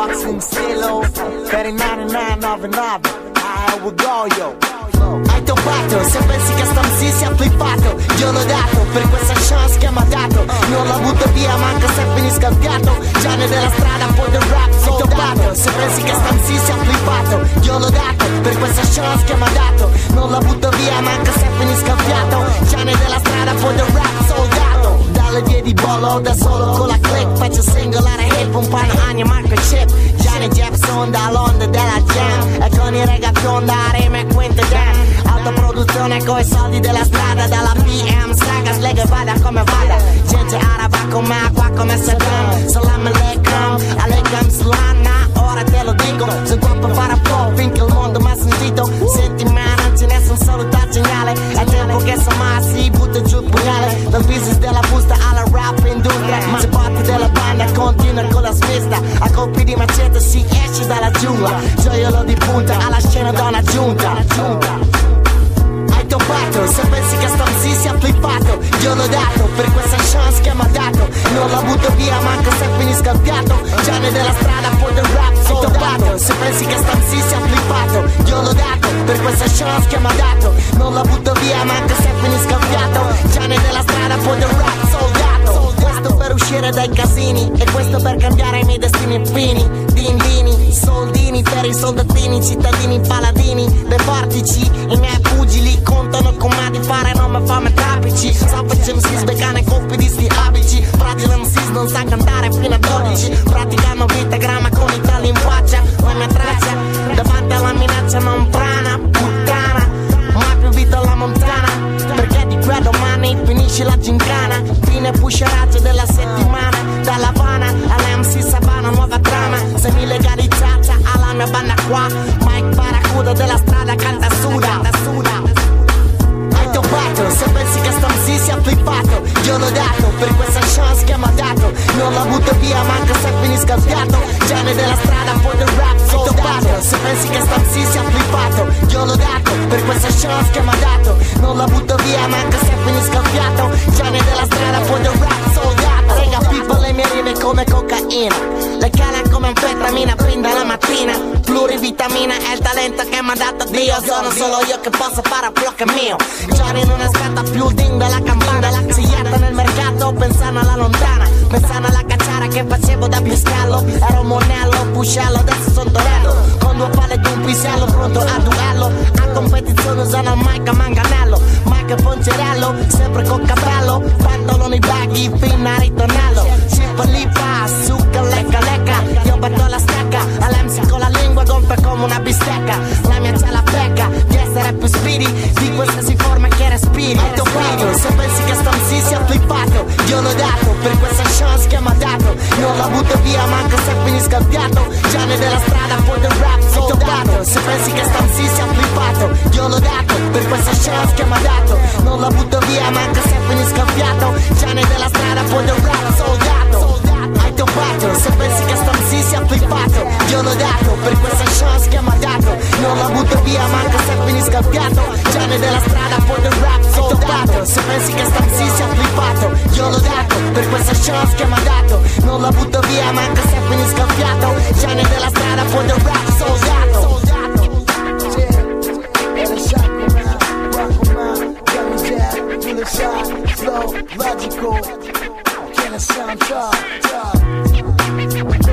boxing stilo per il 9999. Here we go, yo. Hai toppato, se pensi che Stamsi sia flippato, io l'ho dato per questa chance che mi ha dato. Non la butto via, manca se finisca il piatto. Gianni della strada, poi del rap soldato. Se pensi che Stamsi sia flippato, io l'ho dato per questa chance che mi ha dato. Non la butto via, manca se finisca il piatto. Gianni della strada, poi del rap soldato. Dalle vie di bollo, da solo con la click. Faccio singolare hip, un paio anni Marco Chip. Gianni Jepson dall'onda della jam. E con i reggaeton da rime e quinte jam. Autoproduzione coi soldi della strada. Dalla PM saga, slega e vada come vada. Gente araba come acqua come Saddam. Salam alaikum, alaikum salam. Ora te lo dico, sono qua per fare un po' finché il mondo mi ha sentito. Senti man, non ce n'è un saluto geniale. È tempo che si butta giù il pugnale. Dal business della busta alla rap industria. Ma se parti della banda continua con la smista. A colpi di macete si esce dalla giungla. Gioiello di punta alla scena da una giunta. Hai toppato, se pensi che Stamsi sia flippato, io l'ho dato per questa chance che mi ha dato. Non la butto via, manca se finisca il piatto. Gianni della strada, poi del rap soldato. Se pensi che Stamsi sia flippato, io l'ho dato per questa chance che mi ha dato. Non la butto via, manca se finisca il piatto. Gianni della strada, poi del rap soldato. Questo per uscire dai casini e questo per cambiare i miei destini fini. Dindini, soldini per i soldatini, cittadini paladini dei portici. I miei pugili contano con me di fare, non mi fa trapici. Soffici MCs, beccane colpi di sti abici. Fragile MCs non sa cantare fino a 12. Praticano vitagramma con i tali in faccia. La mia traccia davanti alla minaccia non prana, puttana. Mai più vita alla montana, perché di qui a domani finisce la gincana. Fine pusheraggio della settimana. Dalla Havana all'MC Savana, nuova trama. Semi legalizzata alla mia banda qua. Mike Barracuda della strada canta suda. Hai toppato, se pensi che Stamsi sia flippato, io l'ho dato per questa chance che mi ha dato. Non la butto via, manca se finisca il piatto. Gianni della strada, poi del rap soldato. Se pensi che Stamsi sia flippato, io l'ho dato per questa chance che mi ha dato. Non la butto via, manca se finisca il piatto. Gianni della strada, poi del rap soldato. Rega people, le mie rime come cocaina. Le cala come anfetamina, fin dalla mattina. Plurivitamina è il talento che mi ha dato Dio. Sono solo io che posso fare un flow che è mio. Gianni non aspetta più il ding della campana. Si ietta nel mercato pensando alla lontana. Pensando alla cacciara che facevo da piscallo. Ero monello, puscello, adesso sono torello. Con due palle ed un pisello, pronto a duello. A competizione usano il mic a manganello. Mic e poncerello, sempre con capello. Pantaloni baggy, fino a ritornello. Cipa lipa, succa, lecca, lecca. Io batto la stecca, all'MC con la lingua gonfia come una bistecca. La mia c'è la pecca di essere più speedy di qualsiasi forma che respiri. Hai toppato, se pensi che Stamsi sia flippato, io l'ho dato per questa chance che mi ha dato. Non la butto via, manca se finisca il piatto. Gianni della strada, poi del rap soldato. Se pensi che Stamsi sia flippato, io l'ho dato per questa chance che mi ha dato. Non la butto via, manca se finisca il piatto. Gianni della strada, poi del rap soldato. Hai toppato, se pensi che Stamsi sia flippato, io l'ho dato per questa chance che mi ha dato. Non la butto via, manca se finisca il piatto. Gianni della strada, poi del rap soldato. Se pensi che Stamsi sia flippato, io l'ho dato per questa chance che mi ha dato. Non la butto via, manca se finisca il piatto. Gianni della strada, poi del rap soldato. Flow, logical, can it sound tough?